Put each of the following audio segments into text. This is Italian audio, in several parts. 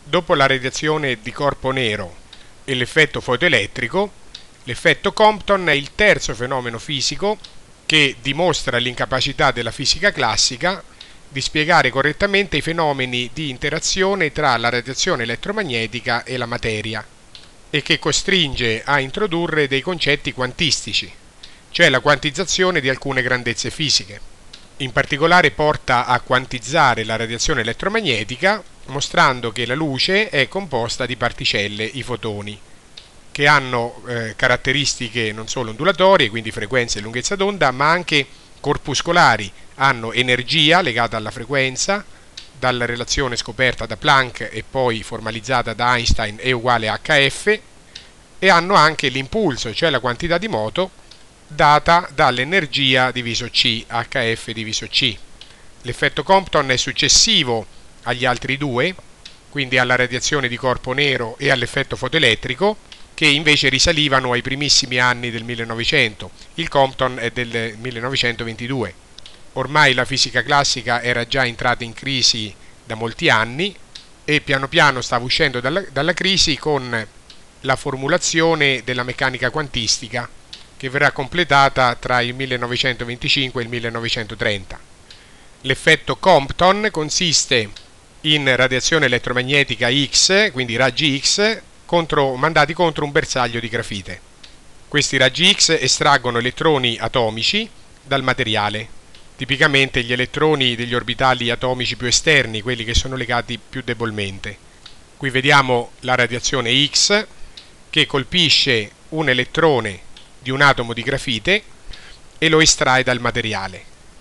Dopo la radiazione di corpo nero e l'effetto fotoelettrico, l'effetto Compton è il terzo fenomeno fisico che dimostra l'incapacità della fisica classica di spiegare correttamente i fenomeni di interazione tra la radiazione elettromagnetica e la materia e che costringe a introdurre dei concetti quantistici, cioè la quantizzazione di alcune grandezze fisiche. In particolare porta a quantizzare la radiazione elettromagnetica, mostrando che la luce è composta di particelle, i fotoni, che hanno caratteristiche non solo ondulatorie, quindi frequenza e lunghezza d'onda, ma anche corpuscolari, hanno energia legata alla frequenza, dalla relazione scoperta da Planck e poi formalizzata da Einstein E uguale a hf, e hanno anche l'impulso, cioè la quantità di moto, data dall'energia diviso C, hf diviso C. L'effetto Compton è successivo agli altri due, quindi alla radiazione di corpo nero e all'effetto fotoelettrico, che invece risalivano ai primissimi anni del 1900. Il Compton è del 1922. Ormai la fisica classica era già entrata in crisi da molti anni e piano piano stava uscendo dalla crisi con la formulazione della meccanica quantistica, che verrà completata tra il 1925 e il 1930. L'effetto Compton consiste in radiazione elettromagnetica X, quindi raggi X, mandati contro un bersaglio di grafite. Questi raggi X estraggono elettroni atomici dal materiale, tipicamente gli elettroni degli orbitali atomici più esterni, quelli che sono legati più debolmente. Qui vediamo la radiazione X che colpisce un elettrone di un atomo di grafite e lo estrae dal materiale.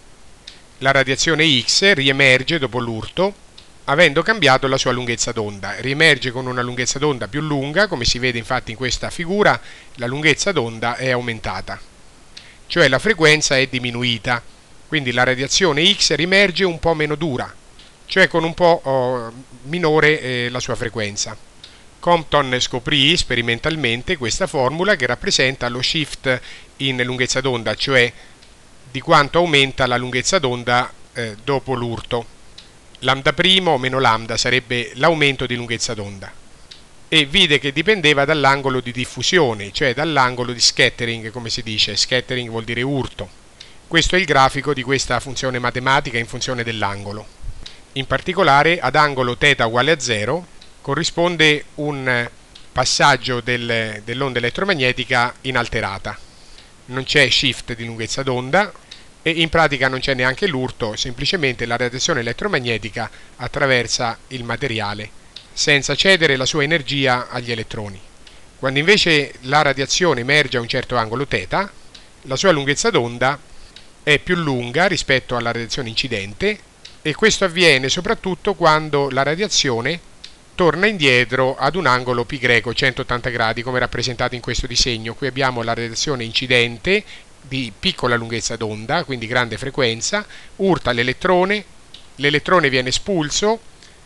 La radiazione X riemerge dopo l'urto, avendo cambiato la sua lunghezza d'onda. Riemerge con una lunghezza d'onda più lunga, come si vede infatti in questa figura, la lunghezza d'onda è aumentata, cioè la frequenza è diminuita, quindi la radiazione X riemerge un po' meno dura, cioè con un po' minore la sua frequenza. Compton scoprì sperimentalmente questa formula che rappresenta lo shift in lunghezza d'onda, cioè di quanto aumenta la lunghezza d'onda dopo l'urto. Lambda' o meno lambda sarebbe l'aumento di lunghezza d'onda, e vide che dipendeva dall'angolo di diffusione, cioè dall'angolo di scattering, come si dice. Scattering vuol dire urto. Questo è il grafico di questa funzione matematica in funzione dell'angolo. In particolare ad angolo θ uguale a 0 corrisponde un passaggio dell'onda elettromagnetica inalterata. Non c'è shift di lunghezza d'onda e in pratica non c'è neanche l'urto, semplicemente la radiazione elettromagnetica attraversa il materiale senza cedere la sua energia agli elettroni. Quando invece la radiazione emerge a un certo angolo θ, la sua lunghezza d'onda è più lunga rispetto alla radiazione incidente, e questo avviene soprattutto quando la radiazione torna indietro ad un angolo π greco 180 gradi, come rappresentato in questo disegno. Qui abbiamo la radiazione incidente di piccola lunghezza d'onda, quindi grande frequenza, urta l'elettrone viene espulso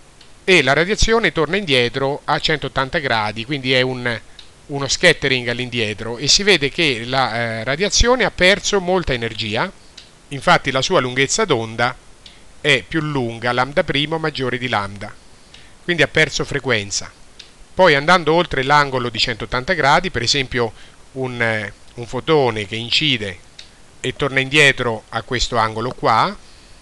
e la radiazione torna indietro a 180 gradi, quindi è uno scattering all'indietro, e si vede che la radiazione ha perso molta energia. Infatti la sua lunghezza d'onda è più lunga, lambda' maggiore di lambda, quindi ha perso frequenza. Poi andando oltre l'angolo di 180 gradi, per esempio un fotone che incide e torna indietro a questo angolo qua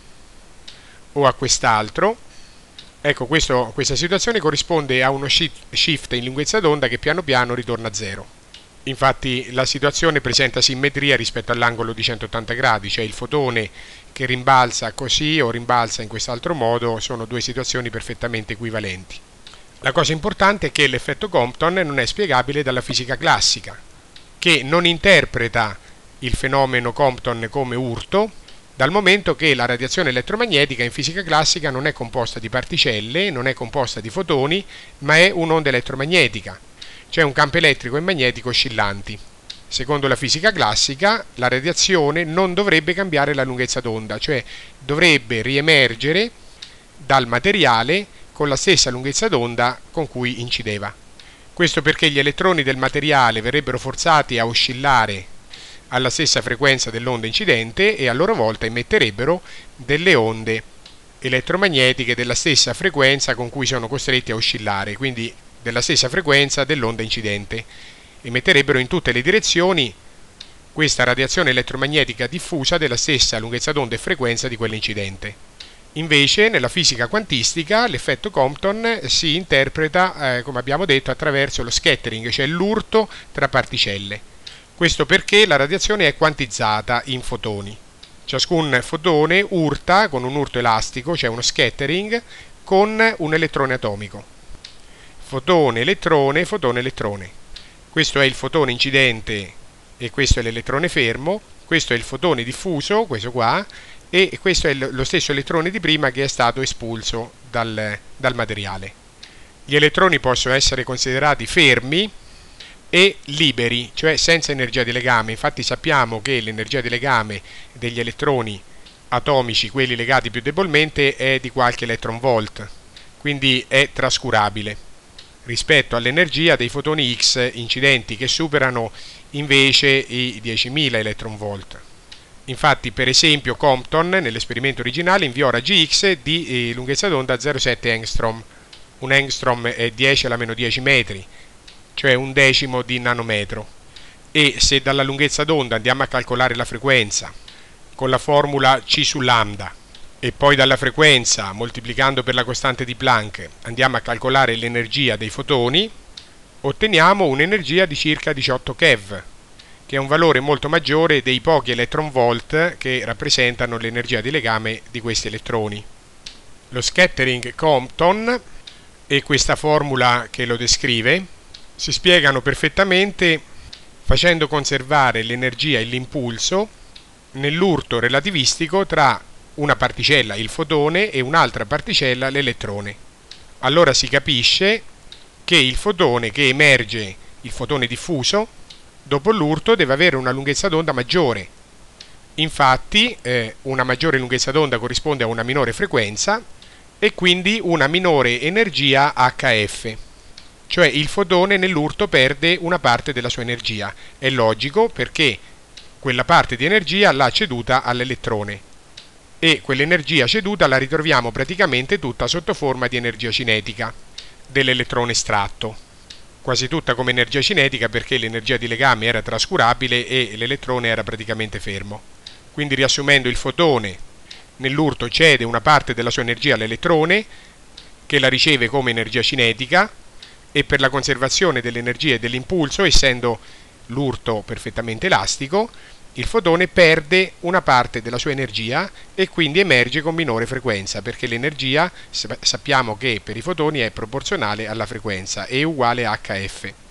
o a quest'altro, ecco, questa situazione corrisponde a uno shift in lunghezza d'onda che piano piano ritorna a 0. Infatti la situazione presenta simmetria rispetto all'angolo di 180 gradi, cioè il fotone che rimbalza così o rimbalza in quest'altro modo sono due situazioni perfettamente equivalenti. La cosa importante è che l'effetto Compton non è spiegabile dalla fisica classica, che non interpreta il fenomeno Compton come urto, dal momento che la radiazione elettromagnetica in fisica classica non è composta di particelle, non è composta di fotoni, ma è un'onda elettromagnetica, cioè un campo elettrico e magnetico oscillanti. Secondo la fisica classica, la radiazione non dovrebbe cambiare la lunghezza d'onda, cioè dovrebbe riemergere dal materiale con la stessa lunghezza d'onda con cui incideva. Questo perché gli elettroni del materiale verrebbero forzati a oscillare alla stessa frequenza dell'onda incidente e a loro volta emetterebbero delle onde elettromagnetiche della stessa frequenza con cui sono costretti a oscillare, quindi della stessa frequenza dell'onda incidente. Emetterebbero in tutte le direzioni questa radiazione elettromagnetica diffusa della stessa lunghezza d'onda e frequenza di quella incidente. Invece, nella fisica quantistica, l'effetto Compton si interpreta, come abbiamo detto, attraverso lo scattering, cioè l'urto tra particelle. Questo perché la radiazione è quantizzata in fotoni. Ciascun fotone urta con un urto elastico, cioè uno scattering, con un elettrone atomico. Fotone, elettrone, fotone, elettrone. Questo è il fotone incidente e questo è l'elettrone fermo. Questo è il fotone diffuso, questo qua, e questo è lo stesso elettrone di prima che è stato espulso dal materiale. Gli elettroni possono essere considerati fermi e liberi, cioè senza energia di legame. Infatti sappiamo che l'energia di legame degli elettroni atomici, quelli legati più debolmente, è di qualche electron volt, quindi è trascurabile rispetto all'energia dei fotoni X incidenti che superano invece i 10.000 electron volt. Infatti, per esempio, Compton nell'esperimento originale inviò raggi X di lunghezza d'onda 0,7 angstrom. Un angstrom è 10 alla meno 10 metri, cioè un decimo di nanometro. E se dalla lunghezza d'onda andiamo a calcolare la frequenza con la formula C su lambda e poi dalla frequenza moltiplicando per la costante di Planck andiamo a calcolare l'energia dei fotoni, otteniamo un'energia di circa 18 keV, che è un valore molto maggiore dei pochi electron volt che rappresentano l'energia di legame di questi elettroni. Lo scattering Compton e questa formula che lo descrive si spiegano perfettamente facendo conservare l'energia e l'impulso nell'urto relativistico tra una particella, il fotone, e un'altra particella, l'elettrone. Allora si capisce che il fotone che emerge, il fotone diffuso, dopo l'urto deve avere una lunghezza d'onda maggiore. Infatti una maggiore lunghezza d'onda corrisponde a una minore frequenza e quindi una minore energia HF. Cioè il fotone nell'urto perde una parte della sua energia. È logico perché quella parte di energia l'ha ceduta all'elettrone e quell'energia ceduta la ritroviamo praticamente tutta sotto forma di energia cinetica dell'elettrone estratto. Quasi tutta come energia cinetica perché l'energia di legame era trascurabile e l'elettrone era praticamente fermo. Quindi, riassumendo, il fotone nell'urto cede una parte della sua energia all'elettrone che la riceve come energia cinetica e per la conservazione dell'energia e dell'impulso, essendo l'urto perfettamente elastico, il fotone perde una parte della sua energia e quindi emerge con minore frequenza, perché l'energia sappiamo che per i fotoni è proporzionale alla frequenza, è uguale a HF.